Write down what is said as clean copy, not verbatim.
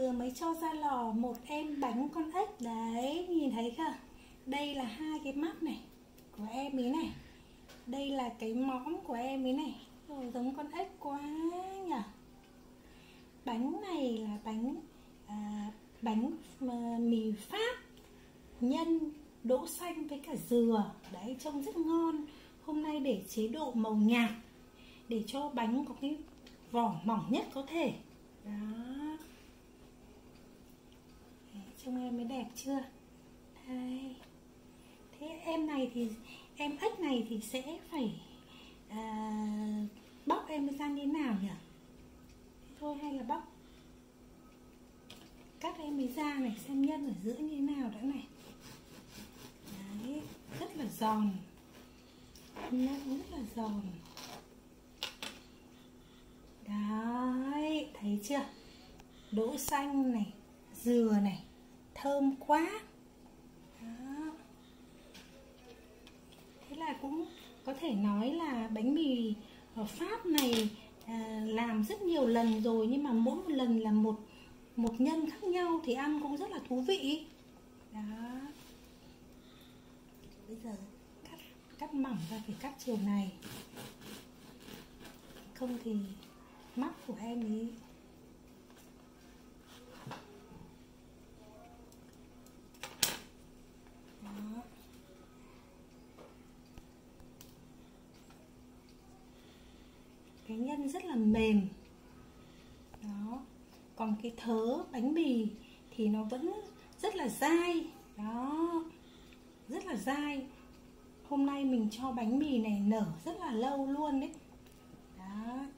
vừa mới cho ra lò một em bánh con ếch đấy, nhìn thấy chưa? Đây là hai cái mắt này của em ấy này, đây là cái mõm của em ấy này. Rồi, giống con ếch quá nhỉ. Bánh này là bánh mì Pháp nhân đỗ xanh với cả dừa đấy, trông rất ngon. Hôm nay để chế độ màu nhạt để cho bánh có cái vỏ mỏng nhất có thể đó. Trông em mới đẹp chưa đây. Thế em ếch này thì sẽ phải bóc em ra như nào nhỉ? Thôi hay là bóc cắt em ấy ra này, xem nhân ở giữa như thế nào đã này. Đấy, rất là giòn, nhân rất là giòn. Đấy, thấy chưa? Đỗ xanh này, dừa này, thơm quá. Đó. Thế là cũng có thể nói là bánh mì ở Pháp này làm rất nhiều lần rồi, nhưng mà mỗi một lần là một nhân khác nhau thì ăn cũng rất là thú vị. Đó. Bây giờ cắt mỏng ra, phải cắt chiều này, không thì mắt của em ấy đó. Cái nhân rất là mềm đó, còn cái thớ bánh mì thì nó vẫn rất là dai đó, rất là dai. Hôm nay mình cho bánh mì này nở rất là lâu luôn đấy. Đó.